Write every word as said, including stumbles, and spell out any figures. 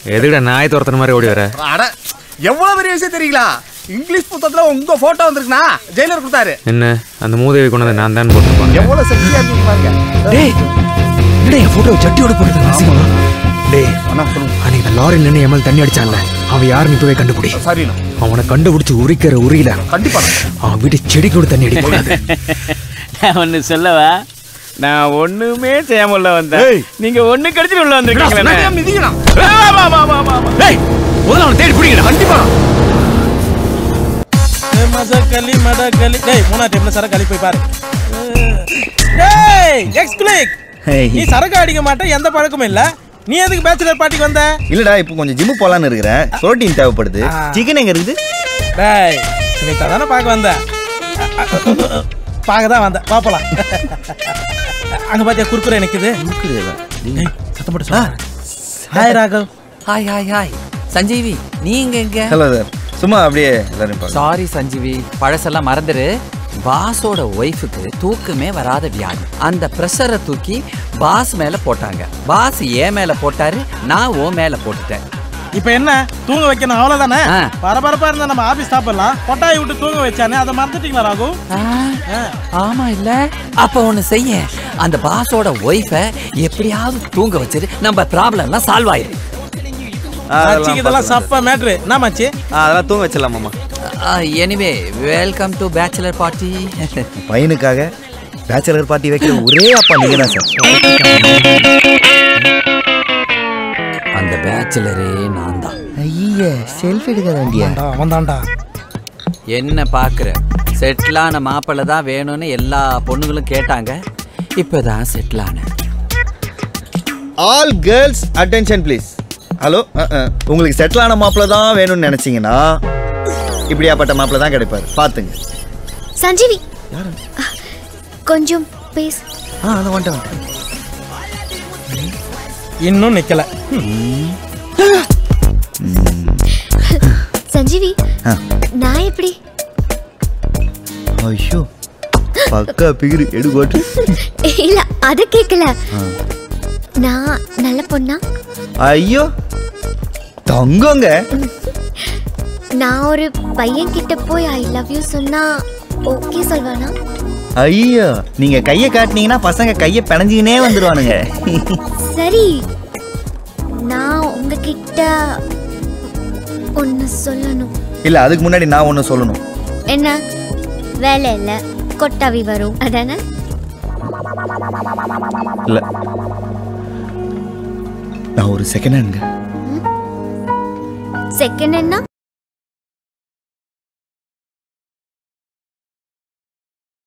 எதுக்குடா நாய் துரத்துற மாதிரி ஓடி வர? அட எவ்வளவு பெரிய விஷயம் தெரியுங்களா? இங்கிலீஷ் புத்தகத்துல உங்க போட்டோ வந்திருக்குனா ஜெயிலர் கொடுத்தாரு. என்ன அந்த மூதேவி கொண்டு வந்து நான் தான் போட்டுருப்பேன். எவ்வளவு சக்தியா இருக்கு பாருங்க. டேய் என்னடா என் போட்டோ சட்டியோட போட்டுருக்க ரசிகமா? டேய் அண்ணா சொல்லுங்க. அன்னைக்கு லாரில நின்னு எம்எல் தண்ணி அடிச்சான்ல, அவன் யாருன்னு இப்பவே கண்டுபிடி. சரிண்ணா. அவனை கண்டுபிடிச்சு உரிக்கிற உரியில கண்டிப்பா அவன் வீட்டு செடி கூட தண்ணி அடிக்கூடாது. நான் ஒன்னு சொல்லவா? நான் ஒண்ணுமே செய்யாம வந்தேன். நீங்க ஒண்ணு கடிச்சு உள்ள வந்திருக்கீங்களா? முதல்ல அவனை தேடி பிடிக்கடா. கண்டிப்பா மசக்கலி மடக்கலி. டேய் மூணா டைம்ல சரக்கு அடி போய் பாரு. டேய் எக்ஸ்கிளிக். நீ சரக்கு அடிக்க மாட்டே, எந்த பழக்கமும் இல்ல. நீ எதுக்கு பேச்சுலர் பார்ட்டிக்கு வந்த? இல்லடா இப்போ கொஞ்சம் ஜிம் போலான்னு இருக்கறேன். புரோட்டீன் தேவைப்படுது. சிக்கன் எங்க இருக்குது? டேய் சுனிதா தான பாக்க வந்த. பாக்க தான் வந்த. வா போலாம். அங்க பாத்தியா குர்குரே நிக்குது. குர்குரேவா? டேய் சத்தம் போடு சொல்லு. Hi Raghav. Hi hi hi. Sanjeevi நீங்க எங்க? Hello sir. சும்மா அப்படியே எல்லாரும் பாருங்க. சாரி சஞ்சீவி, பழசெல்லாம் மறந்துரு. பாஸோட ஒய்ஃபுக்கு தூக்கமே வராத வியாதி. அந்த பிரஷரை தூக்கி பாஸ் மேல போட்டாங்க. பாஸ் ஏன் மேல போட்டாரு, நான் ஓ மேல போட்டுட்டேன். இப்போ என்ன தூங்க வைக்கணும் அவ்வளவுதானே? பரபரப்பா இருந்தா நம்ம ஆபீஸ் சாப்பிடலாம். கொட்டாய் விட்டு தூங்க வச்சானே, அதை மறந்துட்டீங்களா ராகு? ஆமா இல்ல. அப்ப ஒண்ணு செய்ய, அந்த பாஸோட ஒய்ஃபை எப்படியாவது தூங்க வச்சிரு, நம்ம ப்ராப்ளம் எல்லாம் சால்வ் ஆயிரு. இதெல்லாம் சப்பா மேட்ரு. என்ன மச்சி? அதெல்லாம் தூங்க வச்சிடலாம் மாமா. Anyway welcome to bachelor party. பையனுக்காக பேச்சுலர் பார்ட்டி வைக்கிற ஒரே அப்பா நீங்க தான் சார். அந்த பேச்சுலரே நான் தான். ஐயா செல்ஃபி எடுக்க வேண்டியா? அவன் தான்டா. என்ன பாக்குற? செட்டிலான மாப்பிள்ளை தான் வேணும்னு எல்லா பொண்ணுங்களும் கேட்டாங்க. இப்பதான் செட்டில் ஆன. All girls attention please. Hello, உங்களுக்கு செட்டில் ஆன மாப்பிள்ள தான் வேணும்னு நினைச்சீங்கன்னா இப்படியாப்பட்ட மாப்பிள்ள தான் கிடைப்பாரு, பாத்துங்க. சஞ்சீவி கொஞ்சம் பேசு. ஆ அத வந்துட்டேன். இன்னும் நிக்கல. சஞ்சீவி நான் எப்படி? ஐயோ பக்கா பிகிரி எடு கோட்டு. இல்ல அத கேக்கல. நான் நல்ல பொண்ணா? ஐயோ தங்கங்க. நான் ஒரு பையன் கிட்ட போய் ஐ லவ் யூ சொன்னா ஓகே சொல்வானா? ஐயோ நீங்க கையை காட்டினீங்கன்னா பசங்க கையை பிணைஞ்சிக்கினே வந்துருவானுங்க. சரி நான் உங்ககிட்ட ஒன்னு சொல்லணும். இல்ல அதுக்கு முன்னாடி நான் ஒன்னு சொல்லணும். என்ன? வேலை இல்ல கொட்டாவி வரும் அதானே? இல்ல நான் ஒரு செகண்ட் ஹேண்ட். செகண்ட் என்ன?